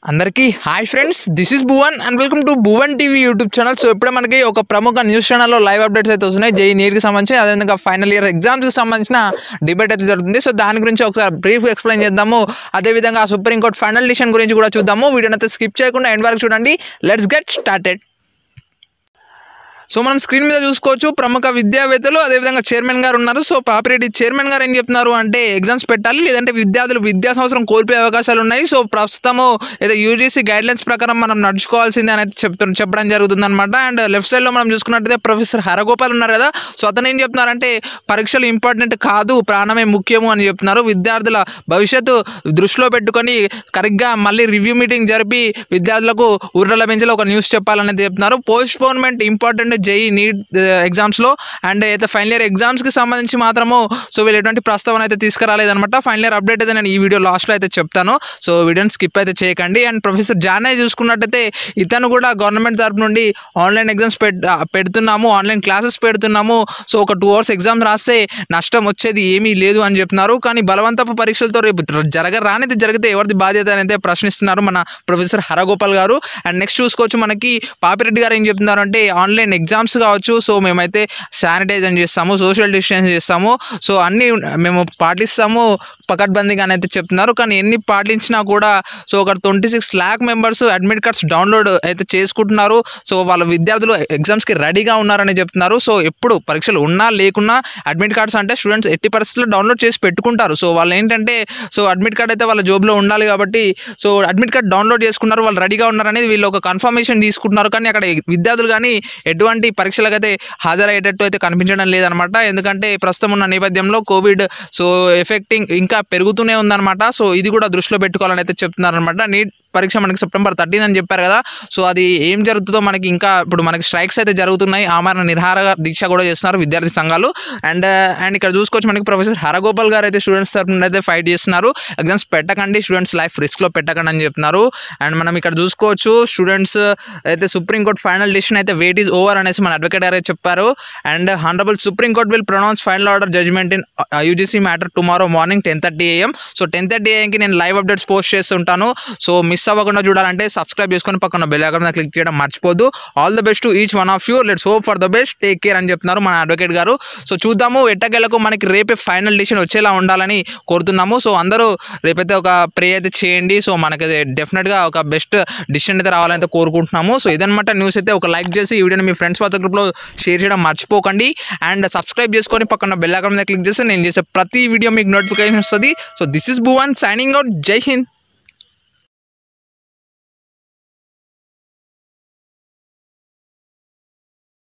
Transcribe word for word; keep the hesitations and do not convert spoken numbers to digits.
అందరికీ hi friends, this is Bhuvan and welcome to Bhuwantv YouTube channel. So ఇప్పుడే మనకి ఒక ప్రముఖ న్యూస్ ఛానల్లో లైవ్ అప్డేట్స్ అయితే వస్తున్నాయి. జేఈ నీట్కి సంబంధించి, అదేవిధంగా ఫైనల్ ఇయర్ ఎగ్జామ్స్కి సంబంధించిన డిబేట్ అయితే జరుగుతుంది. సో దాని గురించి ఒకసారి బ్రీఫ్ ఎక్స్ప్లెయిన్ చేద్దాము. అదేవిధంగా సుప్రీంకోర్టు ఫైనల్ డిసిషన్ గురించి కూడా చూద్దాము. వీడియోని అయితే స్కిప్ చేయకుండా ఎండ్ వరకు చూడండి. Let's get started. సో మనం స్క్రీన్ మీద చూసుకోవచ్చు, ప్రముఖ విద్యావేత్తలు అదేవిధంగా చైర్మన్ గారు ఉన్నారు. సో పాపిరెడ్డి చైర్మన్ గారు ఏం చెప్తున్నారు అంటే ఎగ్జామ్స్ పెట్టాలి, లేదంటే విద్యార్థులు విద్యా సంవత్సరం కోల్పోయే అవకాశాలు ఉన్నాయి. సో ప్రస్తుతము ఏదో యూజీసీ గైడ్లైన్స్ ప్రకారం మనం నడుచుకోవాల్సిందే అని అయితే చెప్తు చెప్పడం జరుగుతుంది అనమాట. అండ్ లెఫ్ట్ సైడ్లో మనం చూసుకున్నట్టయితే ప్రొఫెసర్ హరగోపాల్ ఉన్నారు కదా. సో అతను ఏం చెప్తున్నారంటే పరీక్షలు ఇంపార్టెంట్ కాదు, ప్రాణమే ముఖ్యము అని చెప్తున్నారు. విద్యార్థుల భవిష్యత్తు దృష్టిలో పెట్టుకొని కరెక్ట్గా మళ్ళీ రివ్యూ మీటింగ్ జరిపి విద్యార్థులకు ఊర్ల బెంచ్లో ఒక న్యూస్ చెప్పాలనేది చెప్తున్నారు. పోస్ట్పోన్మెంట్ ఇంపార్టెంట్ జేఈ నీట్ ఎగ్జామ్స్లో అండ్ అయితే ఫైనల్ ఇయర్ ఎగ్జామ్స్కి సంబంధించి మాత్రము సో వీళ్ళు ఎటువంటి ప్రస్తావన అయితే తీసుకురాలేదనమాట. ఫైనల్ ఇయర్ అప్డేట్ అయితే నేను ఈ వీడియో లాస్ట్లో అయితే చెప్తాను. సో వీడియోని స్కిప్ అయితే చేయకండి. అండ్ ప్రొఫెసర్ జానయ్య చూసుకున్నట్టయితే ఇతను కూడా గవర్నమెంట్ తరపు నుండి ఆన్లైన్ ఎగ్జామ్స్ పెడుతున్నాము, ఆన్లైన్ క్లాసెస్ పెడుతున్నాము. సో ఒక టూ అవర్స్ ఎగ్జామ్స్ రాస్తే నష్టం వచ్చేది ఏమీ లేదు అని చెప్తున్నారు. కానీ బలవంతపు పరీక్షలతో రేపు జరగరానిది జరిగితే ఎవరిది బాధ్యత అనేది ప్రశ్నిస్తున్నారు మన ప్రొఫెసర్ హరగోపాల్ గారు. అండ్ నెక్స్ట్ చూసుకోవచ్చు, మనకి పాపిరెడ్డి గారు ఏం చెప్తున్నారు అంటే ఆన్లైన్ ఎగ్జామ్స్ కావచ్చు, సో మేమైతే శానిటైజర్ చేస్తాము, సోషల్ డిస్టెన్స్ చేస్తాము, సో అన్నీ మేము పాటిస్తాము పకడ్బందీగా అయితే చెప్తున్నారు. కానీ ఎన్ని పాటించినా కూడా సో ఒక twenty six lakh members admit cards download అయితే చేసుకుంటున్నారు. సో వాళ్ళ విద్యార్థులు ఎగ్జామ్స్కి రెడీగా ఉన్నారని చెప్తున్నారు. సో ఎప్పుడు పరీక్షలు ఉన్నా లేకున్నా అడ్మిట్ కార్డ్స్ అంటే స్టూడెంట్స్ ఎట్టి పరిస్థితుల్లో డౌన్లోడ్ చేసి పెట్టుకుంటారు. సో వాళ్ళు ఏంటంటే సో అడ్మిట్ కార్డ్ అయితే వాళ్ళ జోబులో ఉండాలి కాబట్టి సో అడ్మిట్ కార్డ్ డౌన్లోడ్ చేసుకున్నారు, వాళ్ళు రెడీగా ఉన్నారనేది వీళ్ళు ఒక కన్ఫర్మేషన్ తీసుకుంటున్నారు. కానీ అక్కడ విద్యార్థులు కానీ ఎటువంటి పరీక్షలకు అయితే హాజరయ్యేటట్టు అయితే కనిపించడం లేదనమాట. ఎందుకంటే ప్రస్తుతం ఉన్న నేపథ్యంలో కోవిడ్ సో ఎఫెక్టింగ్ ఇంకా పెరుగుతూనే ఉందన్నమాట. సో ఇది కూడా దృష్టిలో పెట్టుకోవాలని అయితే చెప్తున్నారనమాట. నీట్ పరీక్ష మనకి సెప్టెంబర్ థర్టీన్ అని చెప్పారు కదా. సో అది ఏం జరుగుతుందో మనకి ఇంకా ఇప్పుడు మనకి స్ట్రైక్స్ అయితే జరుగుతున్నాయి, ఆమరణ నిరాహార దీక్ష కూడా చేస్తున్నారు విద్యార్థి సంఘాలు. అండ్ అండ్ ఇక్కడ చూసుకోవచ్చు మనకి ప్రొఫెసర్ హరగోపాల్ గారు అయితే స్టూడెంట్స్ తరఫున అయితే ఫైట్ చేస్తున్నారు. ఎగ్జామ్స్ పెట్టకండి, స్టూడెంట్స్ లైఫ్ రిస్క్లో పెట్టకండి అని చెప్తున్నారు. అండ్ మనం ఇక్కడ చూసుకోవచ్చు స్టూడెంట్స్ అయితే సుప్రీంకోర్టు ఫైనల్ డిసిషన్ అయితే వెయిట్ ఈజ్ ఓవర్ అనేసి మన అడ్వకేట్ గారు చెప్పారు. And honourable supreme court will pronounce final order judgement in UGC matter tomorrow morning ten thirty AM. So ten thirty ఏఎంకి నేను లైవ్ అప్డేట్స్ పోస్ట్ చేస్తుంటాను. So miss అవ్వకుండా చూడాలంటే సబ్స్క్రైబ్ చేసుకొని పక్కన బెల్ ఐకాన్ మీద క్లిక్ చేయడం మర్చిపోద్దు. All the best to each one of you. Let's hope for the best, take care అని చెప్తున్నారు మన అడ్వకేట్ గారు. సో చూద్దాము ఎట్టకేలకు మనకి రేపే ఫైనల్ డిసిషన్ వచ్చేలా ఉండాలని కోరుతున్నాము. సో అందరూ రేపైతే ఒక ప్రే అయితే చేయండి. సో మనకి డెఫినెట్గా ఒక బెస్ట్ డిసిషన్ అయితే రావాలని అయితే కోరుకుంటున్నాము. సో ఇదన్నమాట న్యూస్. అయితే ఒక లైక్ చేసి ఈ వీడియోని మీ ఫ్రెండ్స్ వాట్సాప్ గ్రూప్లో షేర్ చేయడం మర్చిపోకండి. అండ్ సబ్స్క్రైబ్ చేసుకొని పక్కన బెల్ ఐకాన్ మీద క్లిక్ చేస్తే నేను చేసే ప్రతి వీడియో మీకు నోటిఫికేషన్ వస్తుంది. So this is Bhuvan signing out. జై హింద్.